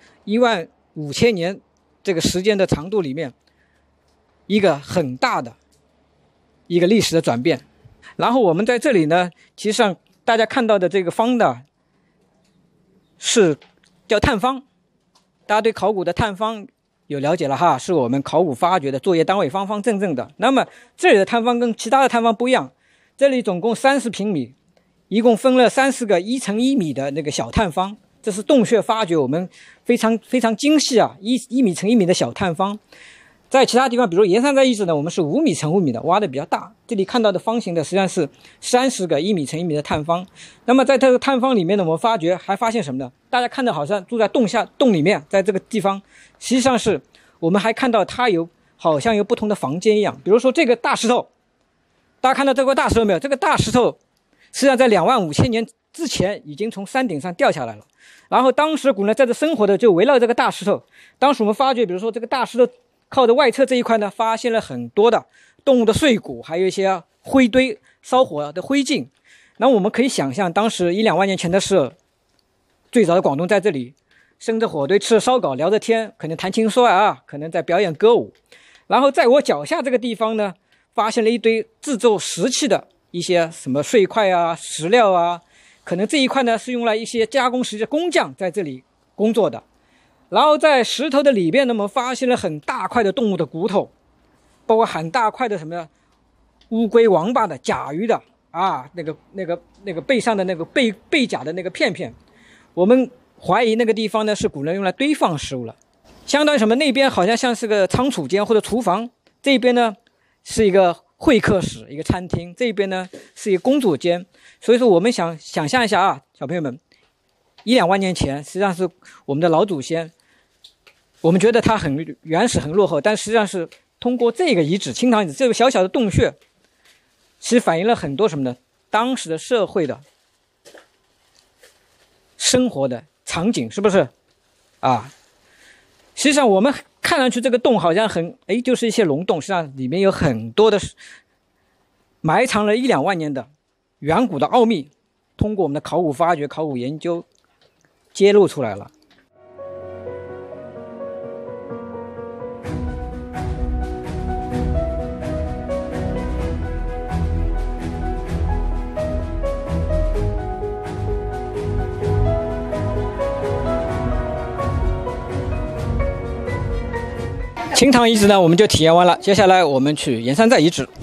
？15000年这个时间的长度里面，一个很大的一个历史的转变。然后我们在这里呢，其实上大家看到的这个方的是叫探方，大家对考古的探方有了解了哈，是我们考古发掘的作业单位，方方正正的。那么这里的探方跟其他的探方不一样，这里总共30平米，一共分了30个1乘1米的那个小探方，这是洞穴发掘我们非常非常精细1米乘1米的小探方。在其他地方，比如盐山寨遗址呢，我们是5米乘5米的，挖的比较大。这里看到的方形的实际上是30个1米乘1米的探方。那么在这个探方里面呢，我们还发现什么呢？大家看到好像住在洞里面，在这个地方，实际上是我们还看到它好像有不同的房间一样。比如说这个大石头，大家看到这块大石头没有？这个大石头实际上在25000年之前已经从山顶上掉下来了。然后当时古人在这生活的就围绕这个大石头。当时我们发觉，比如说这个大石头靠着外侧这一块呢，发现了很多的动物的碎骨，还有一些灰堆、烧火的灰烬。那我们可以想象，当时1-2万年前的时候，最早的广东在这里生着火堆，吃着烧烤，聊着天，可能谈情说爱可能在表演歌舞。然后在我脚下这个地方呢，发现了一堆制作石器的一些什么碎块石料可能这一块呢是用来一些加工石的工匠在这里工作的。然后在石头的里边呢，我们发现了很大块的动物的骨头，包括很大块的什么乌龟、王八的、甲鱼的那个背上的那个背甲的那个片片。我们怀疑那个地方呢是古人用来堆放食物了，相当于什么？那边好像是个仓储间或者厨房，这边呢是一个会客室、一个餐厅，这边呢是一个工作间。所以说我们想象一下小朋友们，1-2万年前实际上是我们的老祖先，我们觉得它很原始很落后，但实际上是通过这个遗址，青塘遗址这个小小的洞穴，其实反映了很多什么呢？当时的社会的生活的场景，是不是实际上我们看上去这个洞好像就是一些溶洞，实际上里面有很多的埋藏了1-2万年的远古的奥秘，通过我们的考古发掘、考古研究揭露出来了。青塘遗址呢，我们就体验完了，接下来我们去盐山寨遗址。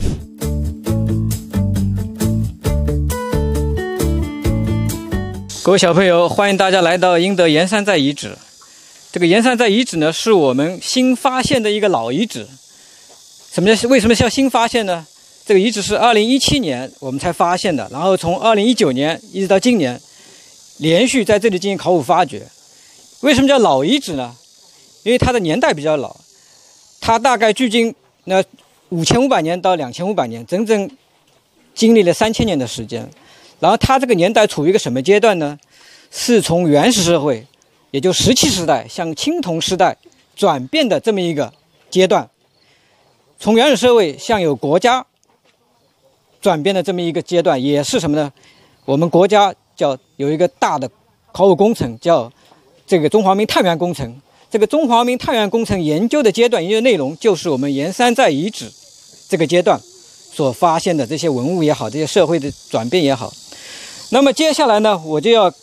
各位小朋友，欢迎大家来到英德盐山寨遗址。这个盐山寨遗址呢，是我们新发现的一个老遗址。为什么叫新发现呢？这个遗址是2017年我们才发现的，然后从2019年一直到今年，连续在这里进行考古发掘。为什么叫老遗址呢？因为它的年代比较老，它大概距今5500年到2500年，整整经历了3000年的时间。然后它这个年代处于一个什么阶段呢？是从原始社会，也就石器时代向青铜时代转变的这么一个阶段。从原始社会向有国家转变的这么一个阶段，也是什么呢？我们国家有一个大的考古工程，叫这个中华民探源工程。这个中华民探源工程研究的阶段，研究内容就是我们盐山寨遗址这个阶段所发现的这些文物也好，这些社会的转变也好。那么接下来呢，我就要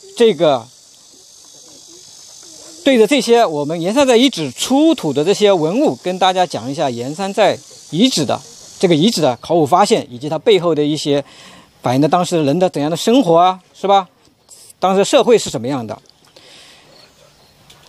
对着这些我们盐山寨遗址出土的这些文物，跟大家讲一下盐山寨遗址的考古发现，以及它背后的一些反映的当时人的怎样的生活是吧？当时社会是什么样的？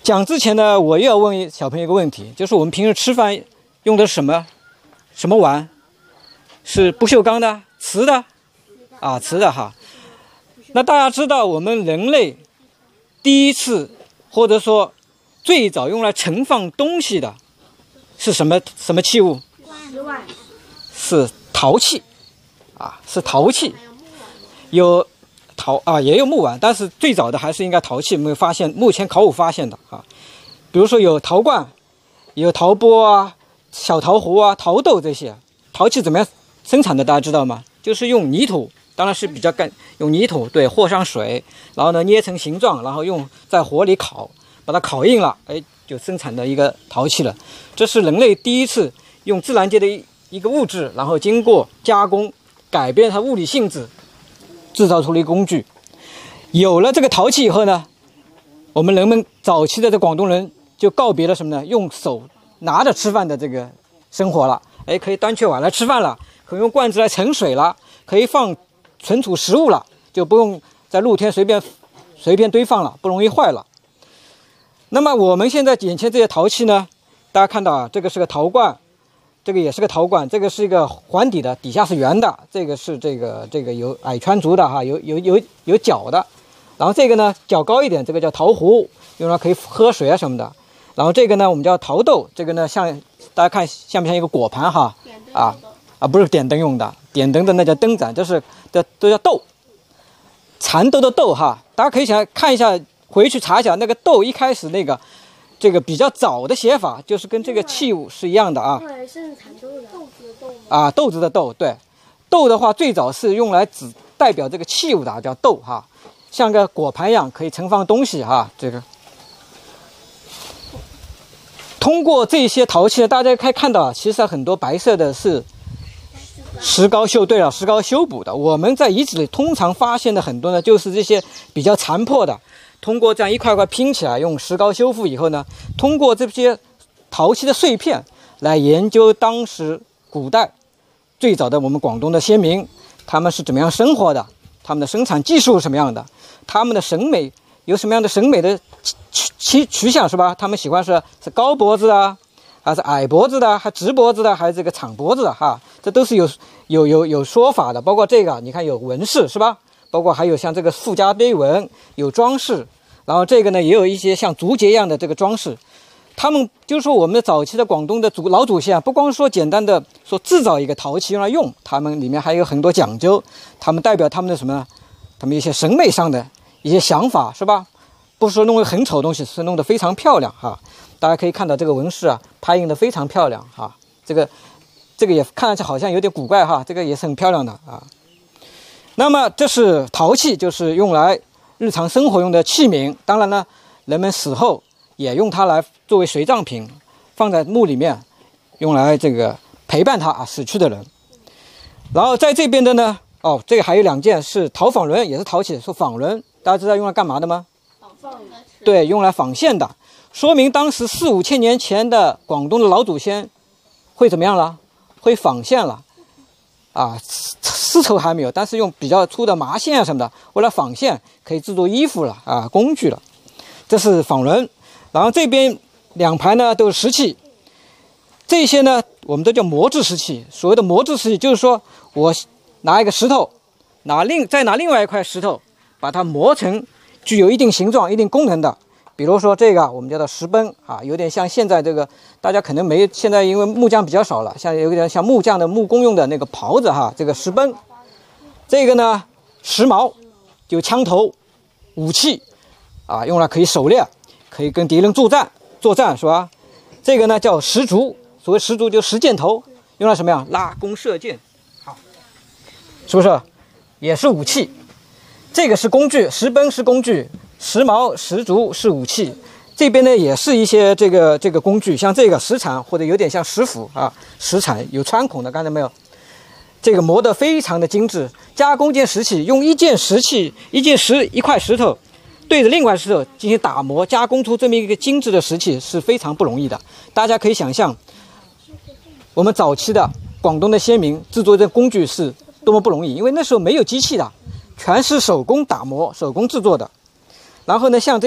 讲之前呢，我又要问小朋友一个问题，就是我们平时吃饭用的是什么碗？是不锈钢的、瓷的？啊，瓷的哈。那大家知道我们人类第一次或者说最早用来盛放东西的是什么器物？是陶器啊，是陶器。有也有木碗，但是最早的还是应该陶器。我们发现目前考古发现的啊，比如说有陶罐、有陶钵啊、小陶壶啊、陶豆这些。陶器怎么样生产的？大家知道吗？就是用泥土，当然是比较干，用泥土对和上水，然后呢捏成形状，然后在火里烤，把它烤硬了，就生产的一个陶器了。这是人类第一次用自然界的一个物质，然后经过加工改变它物理性质，制造出了一个工具。有了这个陶器以后呢，我们人们早期的这广东人就告别了什么呢？用手拿着吃饭的这个生活了。可以端起碗来吃饭了，可以用罐子来盛水了，可以存储食物了，就不用在露天随便堆放了，不容易坏了。那么我们现在眼前这些陶器呢，大家看到啊，这个是个陶罐，这个也是个陶罐，这个是一个环底的，底下是圆的，这个是这个有矮川族的哈，有角的。然后这个呢较高一点，这个叫陶壶，用来可以喝水啊什么的。然后这个呢我们叫陶豆，这个呢大家看像不像一个果盘哈？不是点灯用的，点灯的那叫灯盏，都叫豆，蚕豆的豆哈。大家可以看一下，回去查一下那个豆一开始这个比较早的写法，就是跟这个器物是一样的啊。 是蚕豆的豆子的豆啊，豆子的豆，对，豆的话最早是用来只代表这个器物的，叫豆哈，像个果盘一样可以盛放东西哈。这个通过这些陶器呢，大家可以看到，其实很多白色的是石膏修，对了，石膏修补的。我们在遗址里通常发现的很多呢，就是这些比较残破的，通过这样一块块拼起来，用石膏修复以后呢，通过这些陶器的碎片来研究当时古代最早的我们广东的先民，他们是怎么样生活的，他们的生产技术是什么样的，他们的审美有什么样的审美的取向是吧？他们喜欢是高脖子的，还是矮脖子的，还直脖子的，还是这个长脖子的哈？这都是有说法的。包括这个，你看有纹饰是吧？包括还有像这个附加碑文，有装饰。然后这个呢，也有一些像竹节一样的这个装饰。他们就是说我们的早期的广东的老祖先啊，不光说简单的说制造一个陶器用来用，他们里面还有很多讲究。他们代表他们的什么呢？他们一些审美上的一些想法是吧？不是说弄得很丑的东西，是弄得非常漂亮哈。大家可以看到这个纹饰啊，拍印的非常漂亮哈。这个也看上去好像有点古怪哈，这个也是很漂亮的啊。那么这是陶器，就是用来日常生活用的器皿。当然呢，人们死后也用它来作为随葬品，放在墓里面，用来这个陪伴他死去的人。然后在这边的呢，这个还有2件是陶坊轮，也是陶器，说坊轮，大家知道用来干嘛的吗？对，用来纺线的，说明当时4、5千年前的广东的老祖先会怎么样了？会纺线了，丝绸还没有，但是用比较粗的麻线啊什么的，为了纺线可以制作衣服了啊，工具了。这是坊轮，然后这边2排呢都是石器，这些呢我们都叫磨制石器。所谓的磨制石器，就是说我拿一个石头，再拿另外一块石头，把它磨成具有一定形状、一定功能的。比如说这个我们叫做石崩啊，有点像现在这个大家可能现在因为木匠比较少了，有点像木匠的木工用的那个刨子哈，这个石崩。这个呢石矛，就枪头武器啊，用来可以狩猎，可以跟敌人作战是吧？这个呢叫石竹，所谓石竹就石箭头，用来什么呀？拉弓射箭，好，是不是？也是武器。这个是工具，石崩是工具，石矛、石竹是武器。这边呢也是一些这个工具，像这个石铲或者有点像石斧啊，石铲有穿孔的，看到没有？这个磨得非常的精致。加工件石器，用一块石头对着另外石头进行打磨，加工出这么一个精致的石器是非常不容易的。大家可以想象，我们早期的广东的先民制作这工具是多么不容易，因为那时候没有机器的，全是手工打磨、手工制作的。然后呢，像这个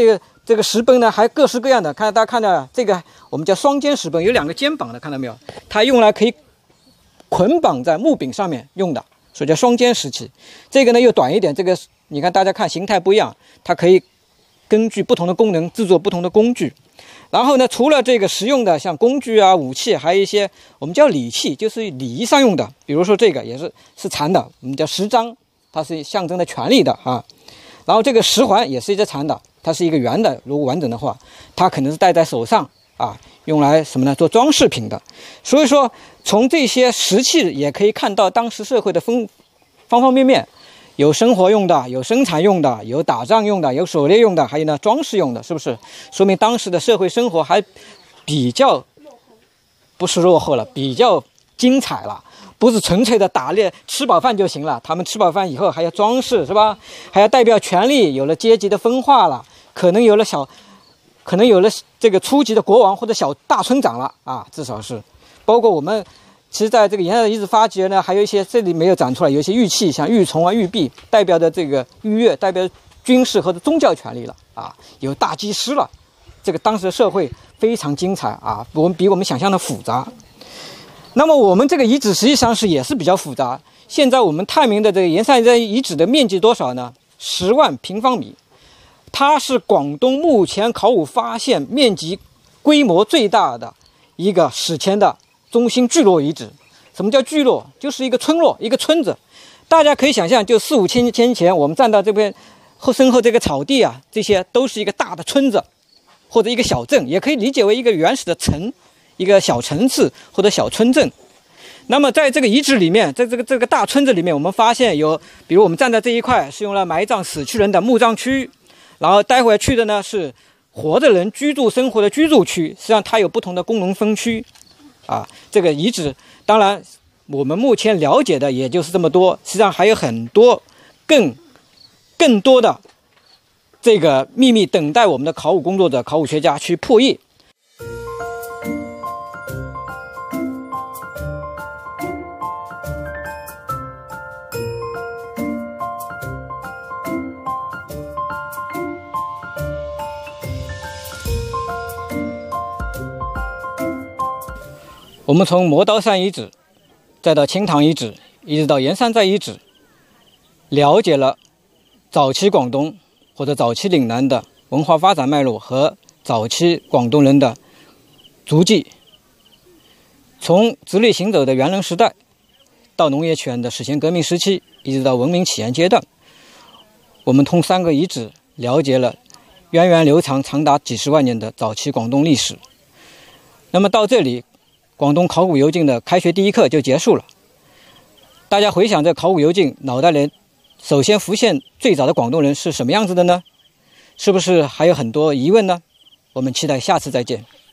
这个石崩呢还各式各样的，大家看到这个我们叫双肩石崩，有2个肩膀的，看到没有？它用来可以捆绑在木柄上面用的，所以叫双肩石器。这个呢又短一点，这个你看大家看形态不一样，它可以根据不同的功能制作不同的工具。然后呢，除了这个实用的像工具啊、武器，还有一些我们叫礼器，就是礼仪上用的。比如说这个也是缠的，我们叫石章，它是象征的权力的啊。然后这个石环也是一只缠的，它是一个圆的，如果完整的话，它可能是戴在手上啊，用来什么呢？做装饰品的。所以说，从这些石器也可以看到当时社会的方方面面。有生活用的，有生产用的，有打仗用的，有狩猎用的，还有呢装饰用的，是不是？说明当时的社会生活还比较不是落后了，比较精彩了，不是纯粹的打猎吃饱饭就行了。他们吃饱饭以后还要装饰，是吧？还要代表权力，有了阶级的分化了，可能有了这个初级的国王或者小大村长了啊，至少是，包括我们。其实，在这个沿海遗址发掘呢，还有一些这里没有展出来，有一些玉器，像玉琮啊、玉璧，代表的这个玉钺，代表军事和宗教权力了啊，有大祭司了。这个当时的社会非常精彩啊，比我们想象的复杂。那么我们这个遗址实际上也是比较复杂。现在我们探明的这个盐山遗址的面积多少呢？10万平方米，它是广东目前考古发现面积规模最大的一个史前的中心聚落遗址。什么叫聚落？就是一个村落，一个村子。大家可以想象，就4、5千年前，我们站到这边身后这个草地啊，这些都是一个大的村子，或者一个小镇，也可以理解为一个原始的城，一个小城市或者小村镇。那么在这个遗址里面，在这个大村子里面，我们发现有，比如我们站在这一块是用来埋葬死去人的墓葬区，然后待会去的呢是活着人居住生活的居住区，实际上它有不同的功能分区。啊，这个遗址，当然我们目前了解的也就是这么多，实际上还有很多更多的这个秘密等待我们的考古工作者、考古学家去破译。我们从磨刀山遗址，再到青塘遗址，一直到盐山寨遗址，了解了早期广东或者早期岭南的文化发展脉络和早期广东人的足迹。从直立行走的猿人时代，到农业起源的史前革命时期，一直到文明起源阶段，我们通3个遗址了解了源远流长、长达几10万年的早期广东历史。那么到这里，广东考古游记的开学第一课就结束了。大家回想这考古游记，脑袋里首先浮现最早的广东人是什么样子的呢？是不是还有很多疑问呢？我们期待下次再见。